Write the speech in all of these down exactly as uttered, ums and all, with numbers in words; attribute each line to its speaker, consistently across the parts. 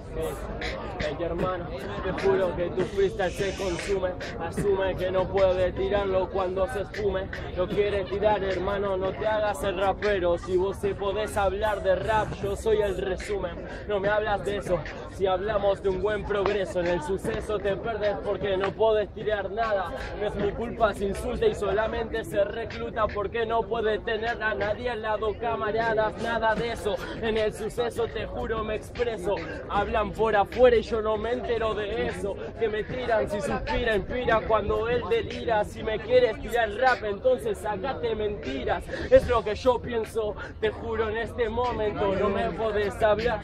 Speaker 1: Hey, hey, hermano, te juro que tu freestyle se consume. Asume que no puede tirarlo cuando se esfume. Lo quiere tirar, hermano, no te hagas el rapero. Si vos te podés hablar de rap, yo soy el resumen. No me hablas de eso, si hablamos de un buen progreso. En el suceso te perdes porque no podés tirar nada. No es mi culpa si insulta y solamente se recluta porque no puede tener a nadie al lado, camaradas, nada de eso. En el suceso te juro me expreso. Hablan por afuera y yo no me entero de eso. Que me tiran si suspira, inspira cuando él delira. Si me quieres tirar rap, entonces sacate mentiras. Es lo que yo pienso, te juro en este momento no me podés hablar.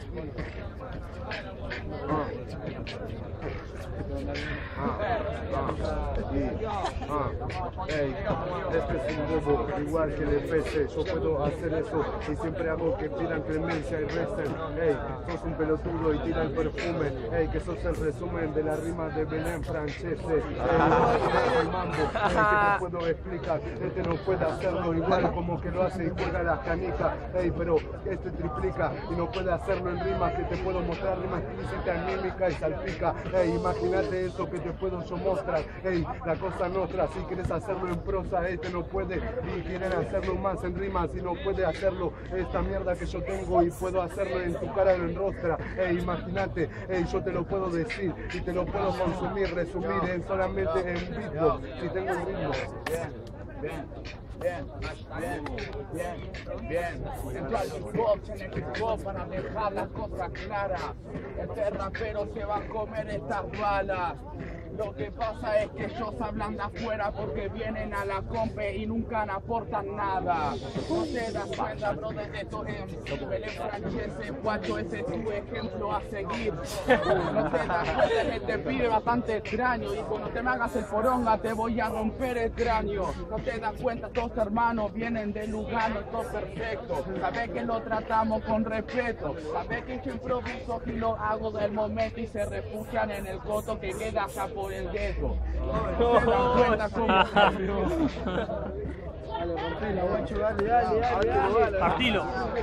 Speaker 2: Ah, ah, y, ah, hey, este es un bobo, igual que el P C, yo puedo hacer eso y siempre hago que pidan clemencia y recen. Hey, sos un pelotudo y tira el perfume, hey, que sos el resumen de la rima de Belén Francese. Hey, el mambo, hey, que te puedo explicar, este no puede hacerlo igual como que lo hace y juega las canicas, hey, pero este triplica y no puede hacerlo en rimas, que te puedo mostrar rimas explícitas, mímica y salpica, hey, imagínate eso que te puedo yo mostrar, hey, la cosa nuestra, si quieres hacerlo en prosa, este no puede, y quieren hacerlo más en rimas, y no puede hacerlo esta mierda que yo tengo, y puedo hacerlo en tu cara o en rostra, hey, imagínate, hey, yo te lo puedo decir, y te lo puedo consumir, resumir en solamente en beatbox, si tengo el ritmo.
Speaker 3: Bien, bien, bien, bien, bien. Entró al beatbox en el beatbox para dejar las cosas claras. Este rapero se va a comer estas balas. Lo que pasa es que ellos hablan de afuera porque vienen a la compe y nunca aportan nada. No te das cuenta, bro, de estos M C. Belén Francese, guacho, ese es tu ejemplo a seguir. No te das cuenta que te pide bastante extraño y cuando te me hagas el poronga te voy a romper el cráneo. No te das cuenta, todos hermanos vienen de Lugano, todo perfecto. Sabes que lo tratamos con respeto. Sabes que yo improviso y lo hago del momento y se refugian en el coto que queda acá por el gueto. No se dan cuenta cómo...
Speaker 4: Dale, partilo, guacho, dale, dale, dale, dale.
Speaker 1: Partilo.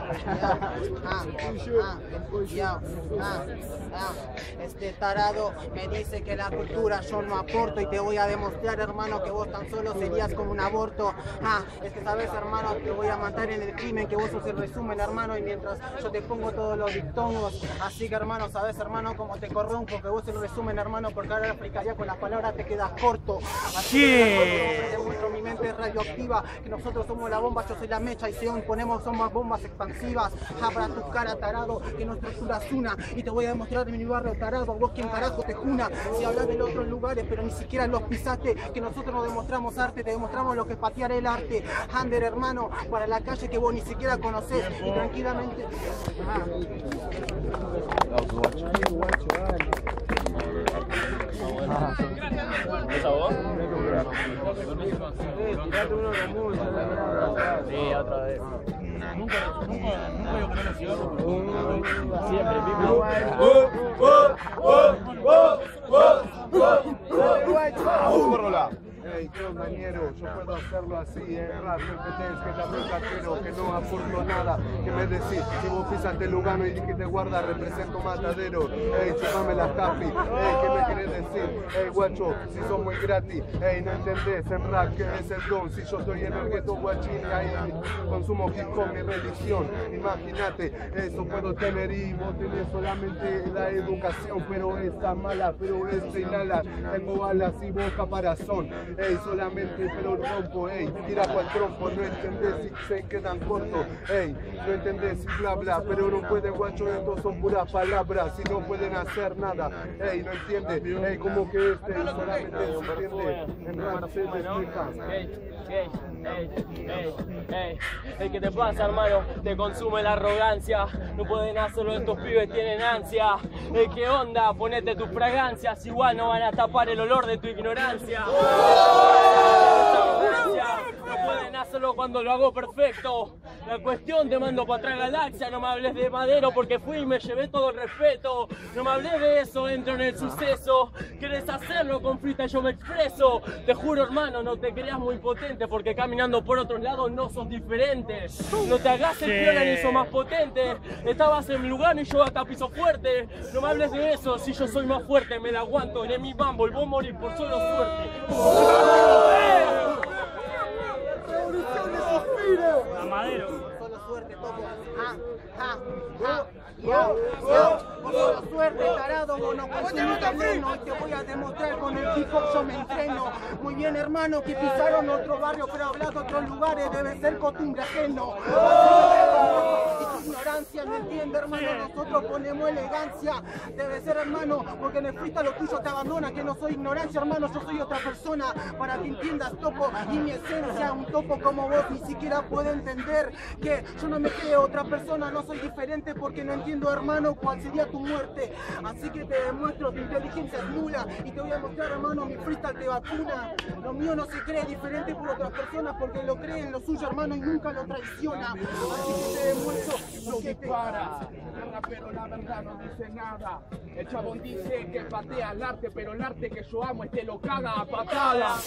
Speaker 5: Este tarado me dice que la cultura yo no aporto y te voy a demostrar, hermano, que vos tan solo serías como un aborto. Ah, es que sabes, hermano, te voy a matar en el crimen, que vos sos el resumen, hermano, y mientras yo te pongo todos los dictongos. Así que, hermano, sabes, hermano, como te corrompo, que vos el resumen, hermano, porque ahora la explicaría con las palabras te quedas corto. Así que, hermano, mi mente es radioactiva, que nosotros somos la bomba, yo soy la mecha y si aún ponemos somos bombas expansivas. Abra tu cara, tarado, que nuestra cultura es una y te voy a demostrar en mi barrio, tarado, vos quién carajo te juna. Si hablas de los otros lugares pero ni siquiera los pisaste, que nosotros nos demostramos arte, te demostramos lo que es patear el arte. Ander, hermano, para la calle que vos ni siquiera conocés y tranquilamente... Ah.
Speaker 1: ¿Esa vos? Tirate uno de música. Sí, otra vez. Nunca, nunca, nunca yo creo que cigarro, pero siempre,
Speaker 2: ¡Córrola! Hey, qué compañero, yo puedo hacerlo así, en rap, no entendés que ya me catero, que no aporto nada, que me decís, si vos pisas de Lugano y que te guarda, represento matadero, hey, chupame la capi, hey, ¿qué me querés decir? Hey, guacho, si sos muy gratis, hey, no entendés en rap que es el don, si yo estoy en el gueto guachín, ahí consumo hip hop, mi religión, imagínate, eso puedo tener y vos tenés solamente la educación, pero está mala, pero es inhala, tengo alas y vos caparazón. Ey, solamente pero rompo, ey, tira cual trompo, no entendés y se quedan cortos, ey, no entendés y bla bla, pero no pueden, guacho, estos son puras palabras, y no pueden hacer nada, ey, no entiende, ey, como que este solamente se entiende, en rap se explica.
Speaker 1: Ey, ey, ey, ey, ey, ¿qué te pasa, hermano? Te consume la arrogancia, no pueden hacerlo, estos pibes tienen ansia. Ey, ¿qué onda? Ponete tus fragancias, igual no van a tapar el olor de tu ignorancia. No pueden hacerlo cuando lo hago perfecto. La cuestión te mando para atrás galaxia, no me hables de Madero porque fui y me llevé todo el respeto. No me hables de eso, entro en el suceso. Quieres hacerlo con freestyle, yo me expreso. Te juro, hermano, no te creas muy potente porque caminando por otros lados no sos diferente. No te hagas el piola ni sos más potente. Estabas en Lugano y yo acá piso fuerte. No me hables de eso, si yo soy más fuerte, me la aguanto en mi bambo y voy a morir por solo suerte.
Speaker 6: A Madero.
Speaker 5: Solo suerte, topo. Ja, ja, ja. Yo, yo, por solo suerte, tarado, monoconsumo terreno. Te voy a demostrar con el hip hop yo me entreno. Muy bien, hermano, que pisaron otro barrio, pero hablar de otros lugares debe ser costumbre ajeno. Y tu ignorancia no entiende, hermano, nosotros ponemos elegancia. Debe ser, hermano, porque en el freestyle lo tuyo te abandona. Que no soy ignorancia, hermano, yo soy otra persona. Para que entiendas, topo, y mi esencia, un topo como vos ni siquiera puede entender que yo no me creo otra persona, no soy diferente porque no entiendo, hermano, cuál sería tu muerte. Así que te demuestro, tu inteligencia es nula y te voy a mostrar, hermano, mi freestyle te vacuna. Lo mío no se cree diferente por otras personas porque lo cree en lo suyo, hermano, y nunca lo traiciona. Así que te demuestro lo que te
Speaker 3: para. Pero la verdad no dice nada. El chabón dice que patea el arte, pero el arte que yo amo es que lo caga a patada.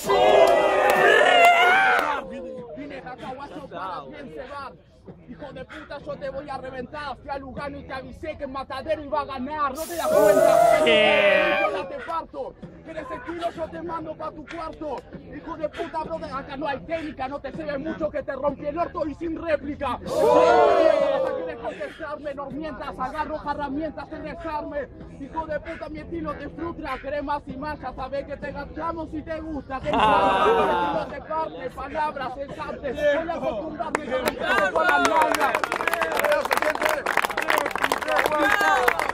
Speaker 3: Vine acá, guacho, para bien cebar. Hijo de puta, yo te voy a reventar. Fui a Lugano y te avisé que en Matadero iba a ganar. No te das cuenta. Yo la te parto. ¿Quieres estilo? Yo te mando pa' tu cuarto. Hijo de puta, brother, acá no hay técnica. No te se ve mucho que te rompí el orto y sin réplica. ¿Quieres contestarme? No mientas, agarro herramientas en desarme. Hijo de puta, mi estilo te frustra. Querés más y más, ya sabés que te gastamos si te gusta. Te encanta, te parte, palabras cesantes. Voy a acostumbrarme a romper con las nalgas.